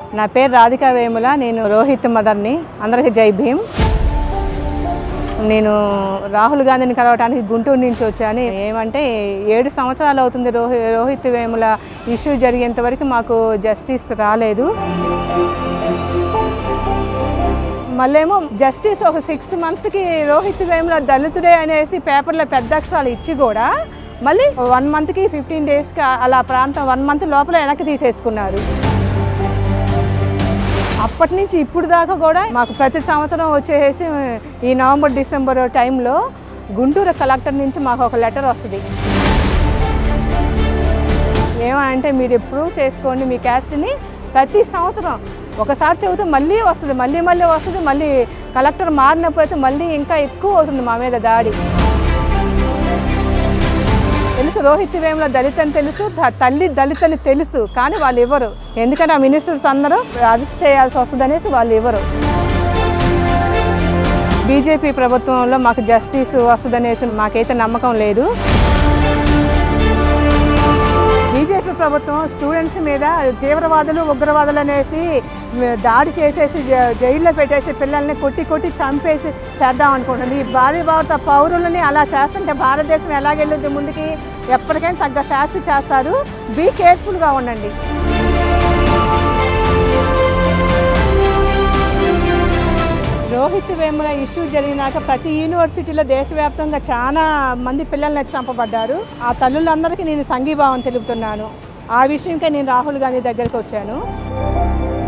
నా పేరు రాధికా వేముల. నేను రోహిత్ మదర్ని. అందరికీ జై భీమ్. నేను రాహుల్ గాంధీని కలవటానికి గుంటూరు నుంచి వచ్చాను. ఏమంటే 7 సంవత్సరాలు అవుతుంది రోహిత్ వేముల ఇష్యూ జరిగేంత వరకు మాకు జస్టిస్ రాలేదు. మళ్ళేమో జస్టిస్ ఒక 6 monthsకి రోహిత్ వేముల దళితుడే అనేసి పేపర్లో పెద్ద అక్షరాలు ఇచ్చి కూడా మళ్ళీ 1 monthకి 15 daysకి అలా ప్రాంతం 1 month లోపల వెనక్కి తీసేసుకున్నారు. అప్పటి నుంచి ఇప్పుడు దాకా కూడా మాకు ప్రతి సంవత్సరం వచ్చేసి ఈ నవంబర్ డిసెంబర్ టైంలో గుంటూరు కలెక్టర్ నుంచి మాకు ఒక లెటర్ వస్తుంది. ఏమంటే మీరు ప్రూవ్ చేసుకోండి మీ క్యాస్ట్ని. ప్రతి సంవత్సరం ఒకసారి చెబితే మళ్ళీ వస్తుంది, మళ్ళీ వస్తుంది. మళ్ళీ కలెక్టర్ మారినప్పుడైతే మళ్ళీ ఇంకా ఎక్కువ అవుతుంది మా మీద దాడి. తెలుసు రోహిత్ వేముల దళిత్ అని తెలుసు, తల్లి దళిత్ అని తెలుసు, కానీ వాళ్ళు ఇవ్వరు. ఎందుకంటే ఆ మినిస్టర్స్ అందరూ అరెస్ట్ చేయాల్సి వస్తుంది అనేసి వాళ్ళు ఇవ్వరు. బీజేపీ ప్రభుత్వంలో మాకు జస్టిస్ వస్తుందనేసి మాకైతే నమ్మకం లేదు. బీజేపీ ప్రభుత్వం స్టూడెంట్స్ మీద తీవ్రవాదులు ఉగ్రవాదులు అనేసి దాడి చేసేసి జైల్లో పెట్టేసి పిల్లల్ని కొట్టి చంపేసి చేద్దాం అనుకుంటుంది. ఈ భారత పౌరులని అలా చేస్తుంటే భారతదేశం ఎలాగెళ్ళుద్ది ముందుకి? ఎప్పటికైనా తగ్గ శాస్తి చేస్తారు. బీ కేర్ఫుల్గా ఉండండి. రోహిత్ వేముల ఇష్యూ జరిగినాక ప్రతి యూనివర్సిటీలో దేశవ్యాప్తంగా చాలా మంది పిల్లల్ని చంపబడ్డారు. ఆ తల్లులందరికీ నేను సంఘీభావం తెలుపుతున్నాను. ఆ విషయంకే నేను రాహుల్ గాంధీ దగ్గరికి వచ్చాను.